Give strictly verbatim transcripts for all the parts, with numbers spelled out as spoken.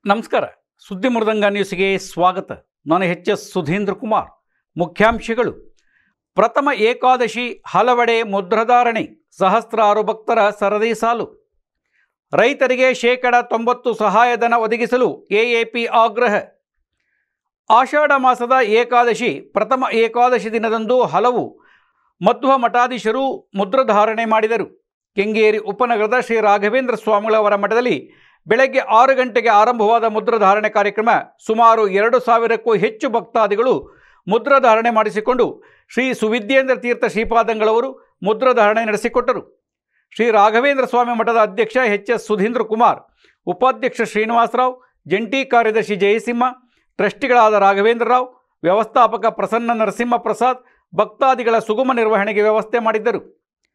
ನಮಸ್ಕಾರ. ಸುದ್ದಿ ಮೃದಂಗ ನ್ಯೂಸ್ಗೆ ಸ್ವಾಗತ. ನಾನು ಎಚ್ ಎಸ್ ಸುಧೀಂದ್ರ ಕುಮಾರ್. ಮುಖ್ಯಾಂಶಗಳು: ಪ್ರಥಮ ಏಕಾದಶಿ, ಹಲವೆಡೆ ಮುದ್ರಧಾರಣೆ, ಸಹಸ್ರಾರು ಭಕ್ತರ ಸರದಿ ಸಾಲು. ರೈತರಿಗೆ ಶೇಕಡ ತೊಂಬತ್ತು ಸಹಾಯಧನ ಒದಗಿಸಲು ಎಎಪಿ ಆಗ್ರಹ. ಆಷಾಢ ಮಾಸದ ಏಕಾದಶಿ, ಪ್ರಥಮ ಏಕಾದಶಿ ದಿನದಂದು ಹಲವು ಮಧ್ವ ಮಠಾಧೀಶರು ಮುದ್ರಧಾರಣೆ ಮಾಡಿದರು. ಕೆಂಗೇರಿ ಉಪನಗರದ ಶ್ರೀ ರಾಘವೇಂದ್ರ ಸ್ವಾಮಿಗಳವರ ಮಠದಲ್ಲಿ ಬೆಳಗ್ಗೆ ಆರು ಗಂಟೆಗೆ ಆರಂಭವಾದ ಮುದ್ರಧಾರಣೆ ಕಾರ್ಯಕ್ರಮ ಸುಮಾರು ಎರಡು ಸಾವಿರಕ್ಕೂ ಹೆಚ್ಚು ಭಕ್ತಾದಿಗಳು ಮುದ್ರಧಾರಣೆ ಮಾಡಿಸಿಕೊಂಡು ಶ್ರೀ ಸುವಿದ್ಯೇಂದ್ರ ತೀರ್ಥ ಶ್ರೀಪಾದಂಗಳವರು ಮುದ್ರಧಾರಣೆ ನಡೆಸಿಕೊಟ್ಟರು. ಶ್ರೀ ರಾಘವೇಂದ್ರ ಸ್ವಾಮಿ ಮಠದ ಅಧ್ಯಕ್ಷ ಎಚ್ ಎಸ್ ಸುಧೀಂದ್ರ ಕುಮಾರ್, ಉಪಾಧ್ಯಕ್ಷ ಶ್ರೀನಿವಾಸರಾವ್, ಜಂಟಿ ಕಾರ್ಯದರ್ಶಿ ಜಯಸಿಂಹ, ಟ್ರಸ್ಟಿಗಳಾದ ರಾಘವೇಂದ್ರರಾವ್, ವ್ಯವಸ್ಥಾಪಕ ಪ್ರಸನ್ನ ನರಸಿಂಹ ಪ್ರಸಾದ್ ಭಕ್ತಾದಿಗಳ ಸುಗಮ ನಿರ್ವಹಣೆಗೆ ವ್ಯವಸ್ಥೆ ಮಾಡಿದ್ದರು.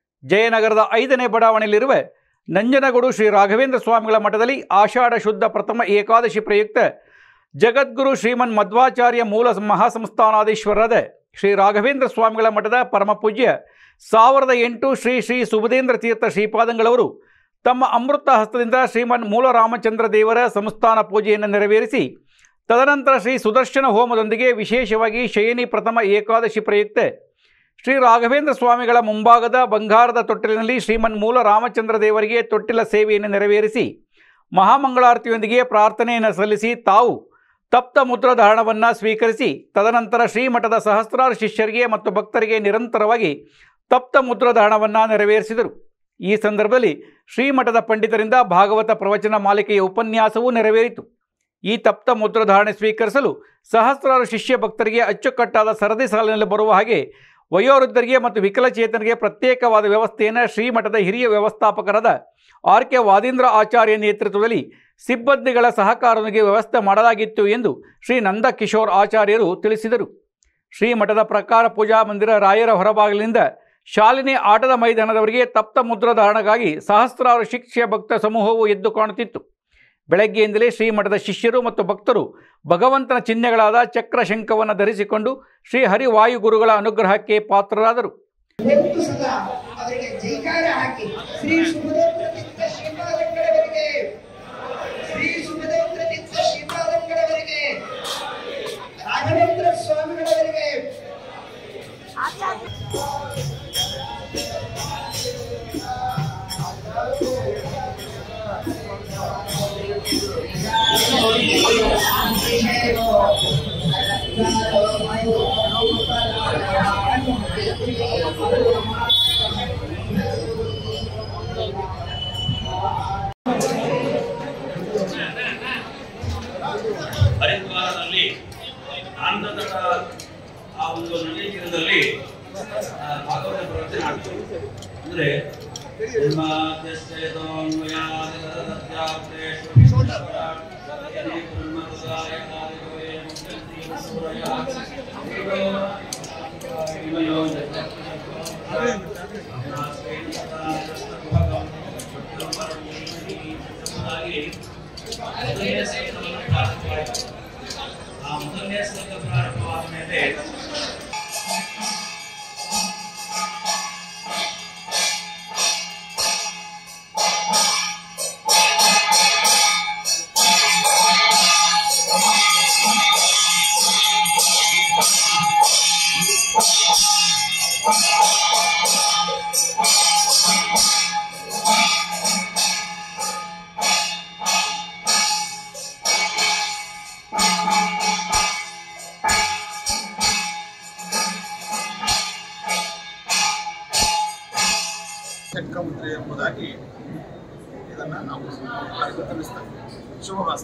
ಜಯನಗರದ ಐದನೇ ಬಡಾವಣೆಯಲ್ಲಿರುವ ನಂಜನಗೂಡು ಶ್ರೀ ರಾಘವೇಂದ್ರ ಸ್ವಾಮಿಗಳ ಮಠದಲ್ಲಿ ಆಷಾಢ ಶುದ್ಧ ಪ್ರಥಮ ಏಕಾದಶಿ ಪ್ರಯುಕ್ತ ಜಗದ್ಗುರು ಶ್ರೀಮನ್ ಮಧ್ವಾಚಾರ್ಯ ಮೂಲ ಮಹಾಸಂಸ್ಥಾನಾಧೀಶ್ವರರಾದ ಶ್ರೀ ರಾಘವೇಂದ್ರ ಸ್ವಾಮಿಗಳ ಮಠದ ಪರಮಪೂಜ್ಯ ಸಾವಿರದ ಎಂಟು ಶ್ರೀ ಶ್ರೀ ಸುಬುಧೇಂದ್ರ ತೀರ್ಥ ಶ್ರೀಪಾದಂಗಳವರು ತಮ್ಮ ಅಮೃತ ಹಸ್ತದಿಂದ ಶ್ರೀಮನ್ ಮೂಲ ರಾಮಚಂದ್ರ ದೇವರ ಸಂಸ್ಥಾನ ಪೂಜೆಯನ್ನು ನೆರವೇರಿಸಿ ತದನಂತರ ಶ್ರೀ ಸುದರ್ಶನ ಹೋಮದೊಂದಿಗೆ ವಿಶೇಷವಾಗಿ ಶಯನಿ ಪ್ರಥಮ ಏಕಾದಶಿ ಪ್ರಯುಕ್ತ ಶ್ರೀ ರಾಘವೇಂದ್ರ ಸ್ವಾಮಿಗಳ ಮುಂಭಾಗದ ಬಂಗಾರದ ತೊಟ್ಟಿಲಿನಲ್ಲಿ ಶ್ರೀಮನ್ ಮೂಲ ರಾಮಚಂದ್ರ ದೇವರಿಗೆ ತೊಟ್ಟಿಲ ಸೇವೆಯನ್ನು ನೆರವೇರಿಸಿ ಮಹಾಮಂಗಳಾರತಿಯೊಂದಿಗೆ ಪ್ರಾರ್ಥನೆಯನ್ನು ಸಲ್ಲಿಸಿ ತಾವು ತಪ್ತ ಮುದ್ರಧಾರಣವನ್ನು ಸ್ವೀಕರಿಸಿ ತದನಂತರ ಶ್ರೀಮಠದ ಸಹಸ್ರಾರು ಶಿಷ್ಯರಿಗೆ ಮತ್ತು ಭಕ್ತರಿಗೆ ನಿರಂತರವಾಗಿ ತಪ್ತ ಮುದ್ರಧಾರಣವನ್ನು ನೆರವೇರಿಸಿದರು. ಈ ಸಂದರ್ಭದಲ್ಲಿ ಶ್ರೀಮಠದ ಪಂಡಿತರಿಂದ ಭಾಗವತ ಪ್ರವಚನ ಮಾಲಿಕೆಯ ಉಪನ್ಯಾಸವೂ ನೆರವೇರಿತು. ಈ ತಪ್ತ ಮುದ್ರಧಾರಣೆ ಸ್ವೀಕರಿಸಲು ಸಹಸ್ರಾರು ಶಿಷ್ಯ ಭಕ್ತರಿಗೆ ಅಚ್ಚುಕಟ್ಟಾದ ಸರದಿ ಸಾಲಿನಲ್ಲಿ ಬರುವ ಹಾಗೆ ವಯೋವೃದ್ಧರಿಗೆ ಮತ್ತು ವಿಕಲಚೇತನರಿಗೆ ಪ್ರತ್ಯೇಕವಾದ ವ್ಯವಸ್ಥೆಯನ್ನು ಶ್ರೀಮಠದ ಹಿರಿಯ ವ್ಯವಸ್ಥಾಪಕರಾದ ಆರ್ ಕೆ ವಾದೀಂದ್ರ ಆಚಾರ್ಯ ನೇತೃತ್ವದಲ್ಲಿ ಸಿಬ್ಬಂದಿಗಳ ಸಹಕಾರದೊಂದಿಗೆ ವ್ಯವಸ್ಥೆ ಮಾಡಲಾಗಿತ್ತು ಎಂದು ಶ್ರೀ ನಂದ ಕಿಶೋರ್ ಆಚಾರ್ಯರು ತಿಳಿಸಿದರು. ಶ್ರೀಮಠದ ಪ್ರಕಾರ ಪೂಜಾ ಮಂದಿರ ರಾಯರ ಹೊರಬಾಗಿಲಿನಿಂದ ಶಾಲಿನಿ ಆಟದ ಮೈದಾನದವರೆಗೆ ತಪ್ತ ಮುದ್ರಧಾರಣೆಗಾಗಿ ಸಹಸ್ರಾರು ಶಿಷ್ಯ ಭಕ್ತ ಸಮೂಹವು ಎದ್ದು ಕಾಣುತ್ತಿತ್ತು. ಬೆಳಗ್ಗೆಯಿಂದಲೇ ಶ್ರೀಮಠದ ಶಿಷ್ಯರು ಮತ್ತು ಭಕ್ತರು ಭಗವಂತನ ಚಿಹ್ನೆಗಳಾದ ಚಕ್ರ ಶಂಖವನ್ನು ಧರಿಸಿಕೊಂಡು ಶ್ರೀ ಹರಿವಾಯು ಗುರುಗಳ ಅನುಗ್ರಹಕ್ಕೆ ಪಾತ್ರರಾದರು. ಹರಿದ್ವಾರದಲ್ಲಿ ಆನಂದದ ಆ ಒಂದು ನದಿ ತೀರದಲ್ಲಿ ಭಾಗವತ ಪ್ರವಚನ ಆಗ್ತದೆ. ಅಂದ್ರೆ ಆ ಮೊದಲನೇ ಶ್ಲೋಕ ಪ್ರಾರಂಭವಾದ ಮೇಲೆ ಚಕ್ರಮುದ್ರೆ ಎಂಬುದಾಗಿ ಇದನ್ನು ನಾವು ತಿಳಿಸ್ತೇವೆ. ಶುಭವಾಸ.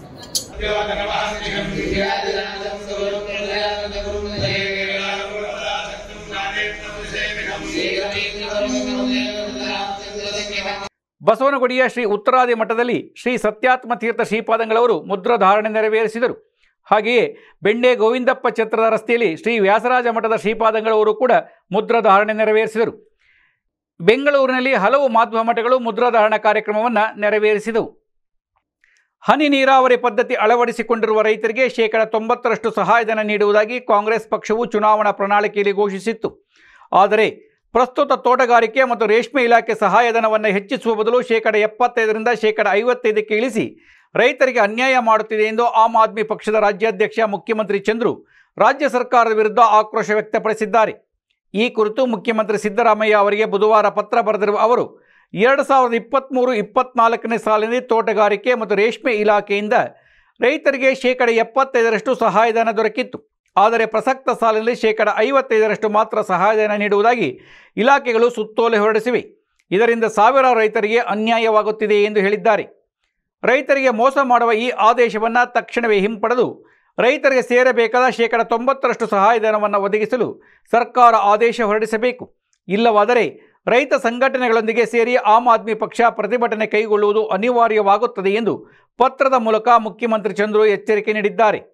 ಬಸವನಗುಡಿಯ ಶ್ರೀ ಉತ್ತರಾದಿ ಮಠದಲ್ಲಿ ಶ್ರೀ ಸತ್ಯಾತ್ಮ ತೀರ್ಥ ಶ್ರೀಪಾದಂಗಳವರು ಮುದ್ರಧಾರಣೆ ನೆರವೇರಿಸಿದರು. ಹಾಗೆಯೇ ಬೆಂಡೆ ಗೋವಿಂದಪ್ಪ ಛತ್ರದ ರಸ್ತೆಯಲ್ಲಿ ಶ್ರೀ ವ್ಯಾಸರಾಜ ಮಠದ ಶ್ರೀಪಾದಂಗಳವರು ಕೂಡ ಮುದ್ರಧಾರಣೆ ನೆರವೇರಿಸಿದರು. ಬೆಂಗಳೂರಿನಲ್ಲಿ ಹಲವು ಮಾಧ್ವ ಮಠಗಳು ಮುದ್ರಾಧಾರಣ ಕಾರ್ಯಕ್ರಮವನ್ನು ನೆರವೇರಿಸಿದವು. ಹನಿ ನೀರಾವರಿ ಪದ್ಧತಿ ಅಳವಡಿಸಿಕೊಂಡಿರುವ ರೈತರಿಗೆ ಶೇಕಡ ತೊಂಬತ್ತರಷ್ಟು ಸಹಾಯಧನ ನೀಡುವುದಾಗಿ ಕಾಂಗ್ರೆಸ್ ಪಕ್ಷವು ಚುನಾವಣಾ ಪ್ರಣಾಳಿಕೆಯಲ್ಲಿ ಘೋಷಿಸಿತ್ತು. ಆದರೆ ಪ್ರಸ್ತುತ ತೋಟಗಾರಿಕೆ ಮತ್ತು ರೇಷ್ಮೆ ಇಲಾಖೆ ಸಹಾಯಧನವನ್ನು ಹೆಚ್ಚಿಸುವ ಬದಲು ಶೇಕಡ ಎಪ್ಪತ್ತೈದರಿಂದ ಶೇಕಡ ಐವತ್ತೈದಕ್ಕೆ ಇಳಿಸಿ ರೈತರಿಗೆ ಅನ್ಯಾಯ ಮಾಡುತ್ತಿದೆ ಎಂದು ಆಮ್ ಆದ್ಮಿ ಪಕ್ಷದ ರಾಜ್ಯಾಧ್ಯಕ್ಷ ಮುಖ್ಯಮಂತ್ರಿ ಚಂದ್ರು ರಾಜ್ಯ ಸರ್ಕಾರದ ವಿರುದ್ಧ ಆಕ್ರೋಶ ವ್ಯಕ್ತಪಡಿಸಿದ್ದಾರೆ. ಈ ಕುರಿತು ಮುಖ್ಯಮಂತ್ರಿ ಸಿದ್ದರಾಮಯ್ಯ ಅವರಿಗೆ ಬುಧವಾರ ಪತ್ರ ಬರೆದಿರುವ ಅವರು ಎರಡು ಸಾವಿರದ ಇಪ್ಪತ್ತ್ಮೂರು ಇಪ್ಪತ್ತ್ನಾಲ್ಕನೇ ಸಾಲಿನಲ್ಲಿ ತೋಟಗಾರಿಕೆ ಮತ್ತು ರೇಷ್ಮೆ ಇಲಾಖೆಯಿಂದ ರೈತರಿಗೆ ಶೇಕಡ ಎಪ್ಪತ್ತೈದರಷ್ಟು ಸಹಾಯಧನ ದೊರಕಿತ್ತು. ಆದರೆ ಪ್ರಸಕ್ತ ಸಾಲಿನಲ್ಲಿ ಶೇಕಡ ಐವತ್ತೈದರಷ್ಟು ಮಾತ್ರ ಸಹಾಯಧನ ನೀಡುವುದಾಗಿ ಇಲಾಖೆಗಳು ಸುತ್ತೋಲೆ ಹೊರಡಿಸಿವೆ. ಇದರಿಂದ ಸಾವಿರಾರು ರೈತರಿಗೆ ಅನ್ಯಾಯವಾಗುತ್ತಿದೆ ಎಂದು ಹೇಳಿದ್ದಾರೆ. ರೈತರಿಗೆ ಮೋಸ ಮಾಡುವ ಈ ಆದೇಶವನ್ನು ತಕ್ಷಣವೇ ಹಿಂಪಡೆದು ರೈತರಿಗೆ ಸೇರಬೇಕಾದ ಶೇಕಡ ತೊಂಬತ್ತರಷ್ಟು ಸಹಾಯಧನವನ್ನು ಒದಗಿಸಲು ಸರ್ಕಾರ ಆದೇಶ ಹೊರಡಿಸಬೇಕು. ಇಲ್ಲವಾದರೆ ರೈತ ಸಂಘಟನೆಗಳೊಂದಿಗೆ ಸೇರಿ ಆಮ್ ಆದ್ಮಿ ಪಕ್ಷ ಪ್ರತಿಭಟನೆ ಕೈಗೊಳ್ಳುವುದು ಅನಿವಾರ್ಯವಾಗುತ್ತದೆ ಎಂದು ಪತ್ರದ ಮೂಲಕ ಮುಖ್ಯಮಂತ್ರಿ ಚಂದ್ರು ಎಚ್ಚರಿಕೆ ನೀಡಿದ್ದಾರೆ.